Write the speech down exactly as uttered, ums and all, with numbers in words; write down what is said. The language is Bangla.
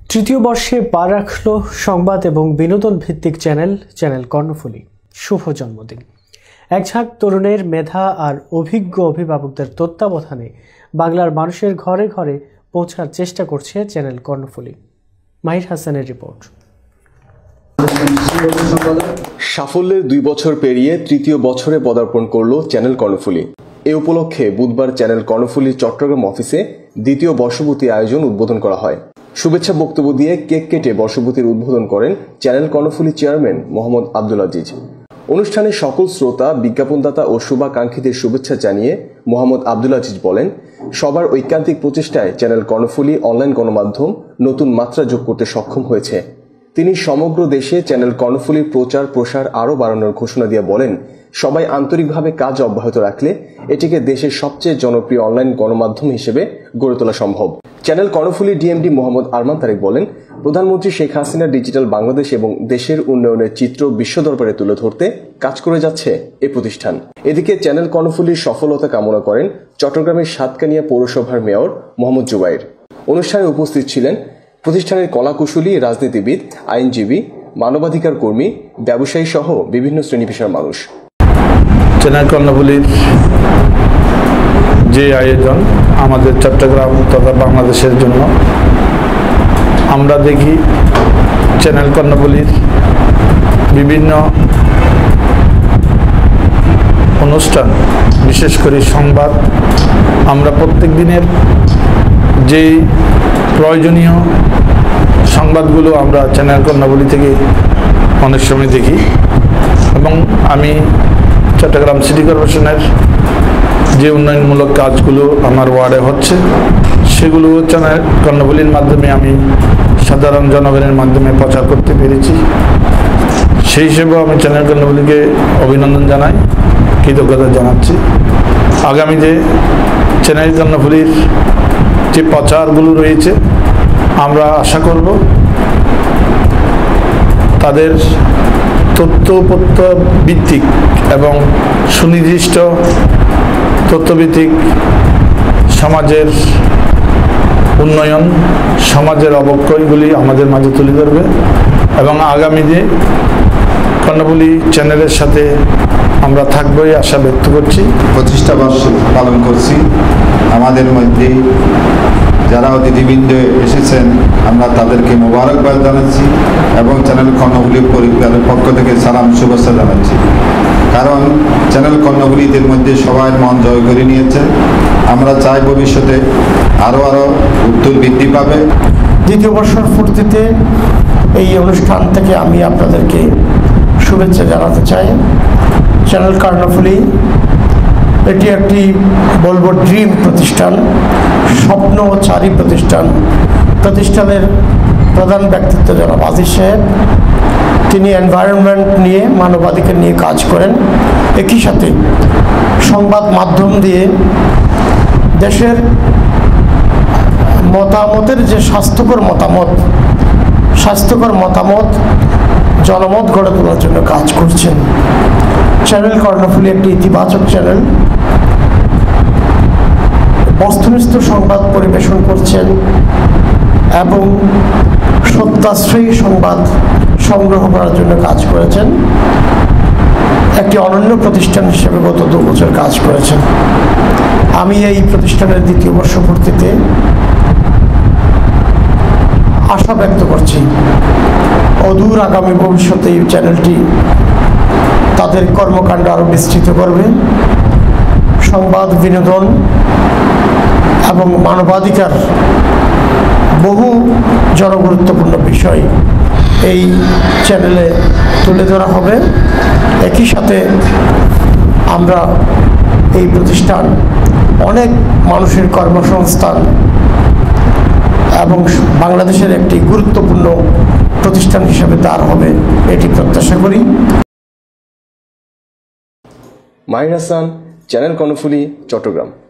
তৃতীয় বর্ষে পা রাখল সংবাদ এবং বিনোদন ভিত্তিক চ্যানেল চ্যানেল কর্ণফুলী। শুভ জন্মদিন। এক ঝাঁক তরুণের মেধা আর অভিজ্ঞ অভিভাবকদের তত্ত্বাবধানে বাংলার মানুষের ঘরে ঘরে পৌঁছার চেষ্টা করছে চ্যানেল কর্ণফুলী। মাহির হাসানের রিপোর্ট। সাফল্যের দুই বছর পেরিয়ে তৃতীয় বছরে পদার্পণ করল চ্যানেল কর্ণফুলী। এ উপলক্ষে বুধবার চ্যানেল কর্ণফুলী চট্টগ্রাম অফিসে দ্বিতীয় বর্ষপূর্তি আয়োজন উদ্বোধন করা হয়। শুভেচ্ছা বক্তব্য দিয়ে কেক কেটে বর্ষপূর্তির উদ্বোধন করেন চ্যানেল কর্ণফুলী চেয়ারম্যান মোহাম্মদ আব্দুল আজিজ। অনুষ্ঠানে সকল শ্রোতা, বিজ্ঞাপনদাতা ও শুভাকাঙ্ক্ষীদের শুভেচ্ছা জানিয়ে মোহাম্মদ আব্দুল আজিজ বলেন, সবার ঐকান্তিক প্রচেষ্টায় চ্যানেল কর্ণফুলী অনলাইন গণমাধ্যম নতুন মাত্রা যোগ করতে সক্ষম হয়েছে। তিনি সমগ্র দেশে চ্যানেল কর্ণফুলীর প্রচার প্রসার আরও বাড়ানোর ঘোষণা দিয়ে বলেন, সবাই আন্তরিকভাবে কাজ অব্যাহত রাখলে এটিকে দেশের সবচেয়ে জনপ্রিয় অনলাইন গণমাধ্যম হিসেবে গড়ে তোলা সম্ভব। চ্যানেল কর্ণফুলী ডিএমডি মোহাম্মদ আরমান তারেক বলেন, প্রধানমন্ত্রী শেখ হাসিনা ডিজিটাল বাংলাদেশ এবং দেশের উন্নয়নের চিত্র বিশ্ব দরবারে তুলে ধরতে কাজ করে যাচ্ছে এ প্রতিষ্ঠান। এদিকে চ্যানেল কর্ণফুলীর সফলতা কামনা করেন চট্টগ্রামের সাতকানিয়া পৌরসভার মেয়র মোহাম্মদ জুবাইর। অনুষ্ঠানে উপস্থিত ছিলেন প্রতিষ্ঠানের কলাকুশলী, রাজনীতিবিদ, আইনজীবী, মানবাধিকার কর্মী, ব্যবসায়ী সহ বিভিন্ন শ্রেণী পেশার মানুষ। চ্যানেল কর্ণফুলীর যে আয়োজন আমাদের চট্টগ্রাম তথা বাংলাদেশের জন্য, আমরা দেখি চ্যানেল কর্ণফুলীর বিভিন্ন অনুষ্ঠান, বিশেষ করে সংবাদ, আমরা প্রত্যেক দিনের যেই প্রয়োজনীয় সংবাদগুলো আমরা চ্যানেল কর্ণফুলী থেকে অনেক সময় দেখি এবং আমি চট্টগ্রাম সিটি কর্পোরেশনের যে উন্নয়নমূলক কাজগুলো আমার ওয়ার্ডে হচ্ছে সেগুলো চ্যানেল কর্ণফুলীর মাধ্যমে আমি সাধারণ জনগণের মাধ্যমে প্রচার করতে পেরেছি। সেই হিসেবেও আমি চ্যানেল কর্ণফুলীকে অভিনন্দন জানাই, কৃতজ্ঞতা জানাচ্ছি। আগামীতে চ্যানেল কর্ণফুলীর যে প্রচারগুলো রয়েছে আমরা আশা করব তাদের তথ্যপত্র ভিত্তিক এবং সুনির্দিষ্ট তথ্যভিত্তিক সমাজের উন্নয়ন, সমাজের অবক্ষয়গুলি আমাদের মাঝে তুলে ধরবে এবং আগামীতে কর্ণফুলী চ্যানেলের সাথে আমরা থাকবোই আশা ব্যক্ত করছি। প্রতিষ্ঠা বর্ষ পালন করছি। আমাদের মধ্যে যারা অতিথিবৃন্দ এসেছেন আমরা তাদেরকে মোবারকবাদ জানাচ্ছি এবং চ্যানেল কর্ণফুলী পরিবারের পক্ষ থেকে সালাম শুভেচ্ছা জানাচ্ছি। কারণ চ্যানেল কর্ণফুলীদের মধ্যে সবাই মন জয় করে নিয়েছে। আমরা চাই ভবিষ্যতে আরও আরও উত্তর বৃদ্ধি পাবে। দ্বিতীয় বর্ষর পূর্তিতে এই অনুষ্ঠান থেকে আমি আপনাদেরকে শুভেচ্ছা জানাতে চাই। চ্যানেল কর্ণফুলী এটি একটি বলবো ড্রিম প্রতিষ্ঠান, স্বপ্নচারী প্রতিষ্ঠান। প্রতিষ্ঠানের প্রধান ব্যক্তিত্ব জনাব আজিজ সাহেব, তিনি এনভায়রনমেন্ট নিয়ে, মানবাধিকার নিয়ে কাজ করেন। একই সাথে সংবাদ মাধ্যম দিয়ে দেশের মতামতের যে স্বাস্থ্যকর মতামত স্বাস্থ্যকর মতামত জনমত গড়ে তোলার জন্য কাজ করছেন। চ্যানেল কর্ণফুলী একটি ইতিবাচক চ্যানেল, বস্তুনিষ্ঠ সংবাদ পরিবেশন করছেন এবং সত্যাশ্রয়ী সংবাদ সংগ্রহ করার জন্য কাজ করেছেন। একটি অনন্য প্রতিষ্ঠান হিসেবে গত দু বছর কাজ করেছেন। আমি এই প্রতিষ্ঠানের দ্বিতীয় বর্ষপূর্তিতে আশা ব্যক্ত করছি অদূর আগামী ভবিষ্যতে এই চ্যানেলটি তাদের কর্মকাণ্ড আরও বিস্তৃত করবে। সংবাদ, বিনোদন এবং মানবাধিকার বহু জনগুরুত্বপূর্ণ বিষয় এই চ্যানেলে তুলে ধরা হবে। একই সাথে আমরা এই প্রতিষ্ঠান অনেক মানুষের কর্মসংস্থান এবং বাংলাদেশের একটি গুরুত্বপূর্ণ প্রতিষ্ঠান হিসেবে দাঁড় হবে এটি প্রত্যাশা করি। মাহির হাসান, চ্যানেল কর্ণফুলী, চট্টগ্রাম।